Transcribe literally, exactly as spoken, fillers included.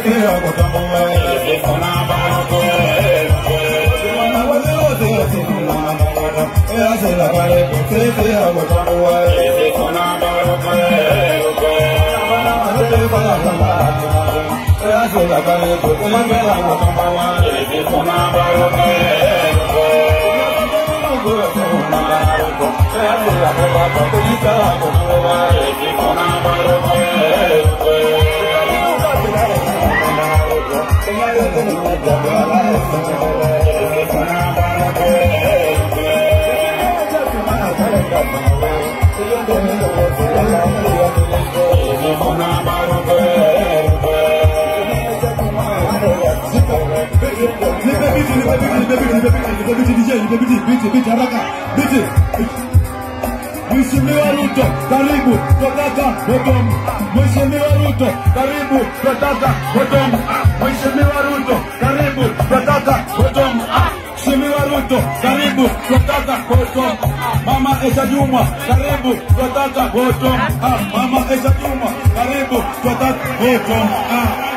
Mheshimiwa Ruto, karibu kutoka bottom. Mheshimiwa Ruto, karibu kutoka bottom. Mheshimiwa Ruto, karibu kutoka bottom. Mheshimiwa Ruto, karibu kutoka bottom. Mama Aisha Juma, karibu kutoka bottom. Mama Aisha Juma, karibu kutoka bottom.